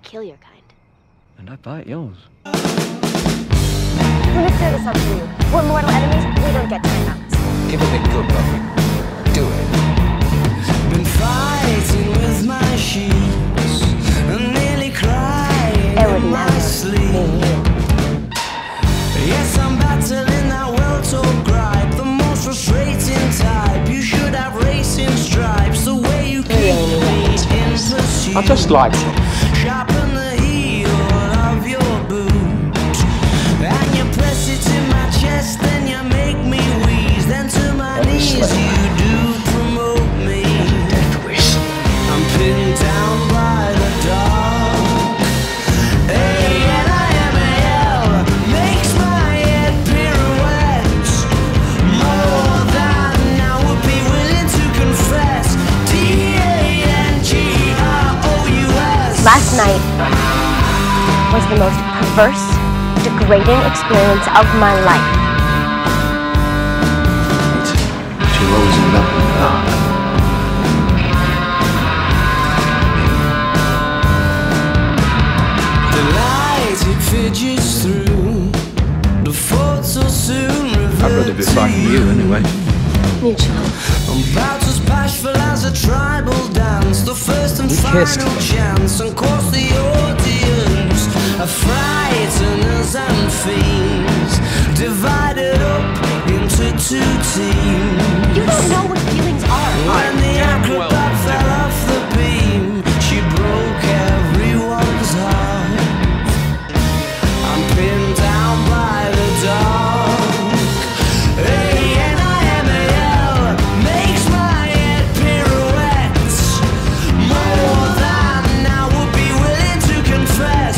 kill your kind. And I bite yours. Let me clear this up for you. We're mortal enemies, we don't get timeouts. Give it a good Buffy. Do it. Been fighting with my sheets and nearly crying It would in my never sleep. be you. Yes, I'm battling that well-told gripe, the most frustrating type. You should have racing stripes, the way you keep me in pursuit. I just like it. Sharpen the heel of your boot, and you press it in my chest, then you make me wheeze. Then to my knees you do promote me. I'm pinned down by the dark. A-N-I-M-A-L makes my head pirouette. More than I would be willing to confess. D-A-N-G-R-O-U-S. Last night was the most perverse, degrading experience of my life. She rolls it up in the dark. The light it fidgets through. The thoughts will soon revert. I'd rather be fighting you anyway. Mutual. I'm about as bashful as a tribal dance. The first and final chance. And course the audience are frighteners and fiends, divided up into two teams. You don't know what feelings are. When the acrobat fell off the beam, she broke everyone's heart. I'm pinned down by the dark. A-N-I-M-A-L makes my head pirouette. More than I would be willing to confess.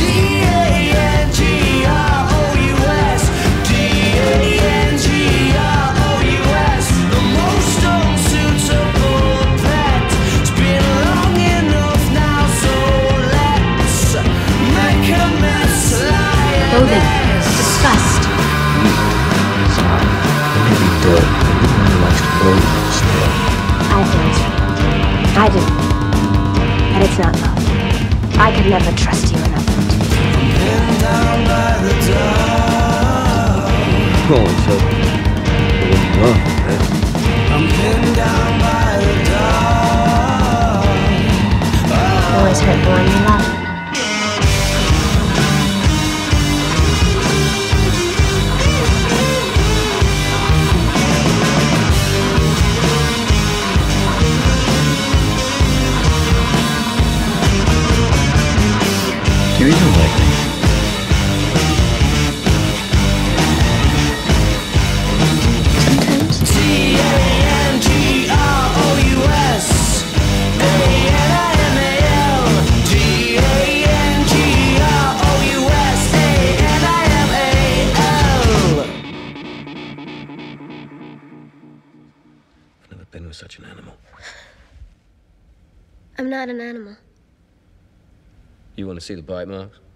D-A-N-G-R-O-U-S. D-A-N-G-R-O-U-S. The most unsuitable pet. It's been long enough now, so let's make a mess. Loathing. Disgust. Maybe dirt, but everyone likes to roll still. I think I do. But it's not love. I could never trust you enough to. Pinned down by the dark. Oh, so you are, eh? I'm pinned down by the dark. Always hurt the one you love. Do you even like me? Sometimes. D-A-N-G-R-O-U-S. A-N-I-M-A-L. D-A-N-G-R-O-U-S. A-N-I-M-A-L. I've never been with such an animal. I'm not an animal. You want to see the bite marks?